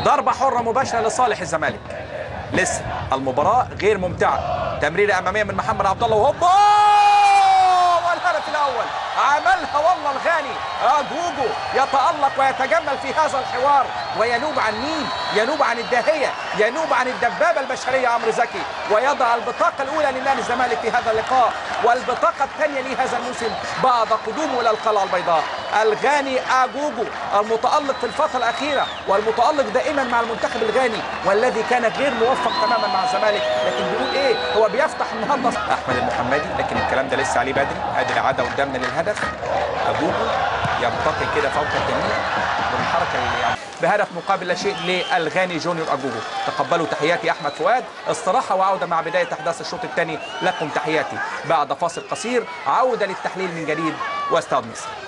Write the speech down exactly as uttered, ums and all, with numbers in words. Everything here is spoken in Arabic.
ضربة حرة مباشرة لصالح الزمالك. لسه المباراة غير ممتعة. تمريرة أمامية من محمد عبد الله وهوبا والهدف الأول عملها والله الغاني. أجوجو يتألق ويتجمل في هذا الحوار وينوب عن مين؟ ينوب عن الداهية، ينوب عن الدبابة البشرية عمرو زكي، ويضع البطاقة الأولى لنادي الزمالك في هذا اللقاء والبطاقة الثانية لهذا الموسم بعد قدومه إلى القلعة البيضاء. الغاني أجوجو المتألق في الفترة الأخيرة والمتألق دائما مع المنتخب الغاني والذي كان غير موفق تماما مع الزمالك، لكن بيقول إيه؟ هو بيفتح النهارده أحمد المحمدي، لكن الكلام ده لسه عليه بدري. أدي العادة قدامنا للهدف. أجوجو ينتقل كده فوق الجميع بالحركة اللي يعني بهدف مقابل لا شيء للغاني جونيور أجوجو. تقبلوا تحياتي أحمد فؤاد. استراحة وعودة مع بداية أحداث الشوط الثاني. لكم تحياتي بعد فاصل قصير. عودة للتحليل من جديد واستاد مصر.